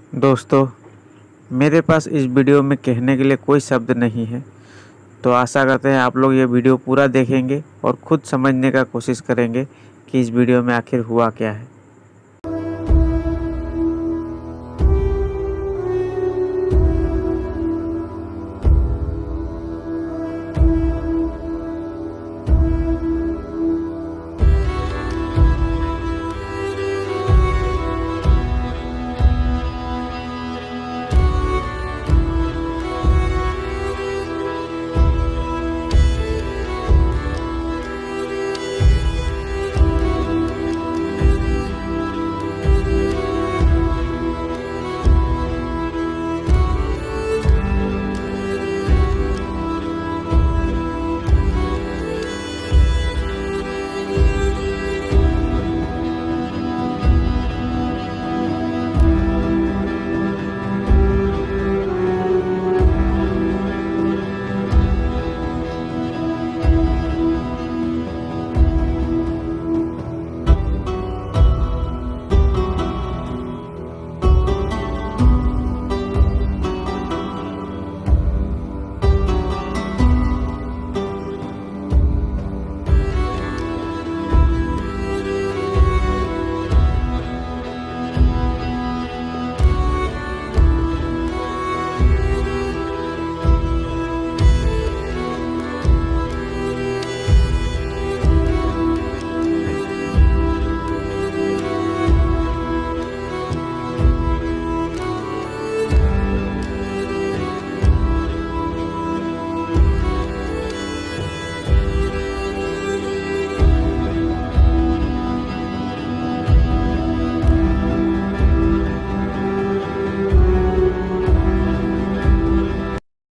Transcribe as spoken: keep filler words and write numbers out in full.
दोस्तों, मेरे पास इस वीडियो में कहने के लिए कोई शब्द नहीं है। तो आशा करते हैं आप लोग ये वीडियो पूरा देखेंगे और ख़ुद समझने का कोशिश करेंगे कि इस वीडियो में आखिर हुआ क्या है।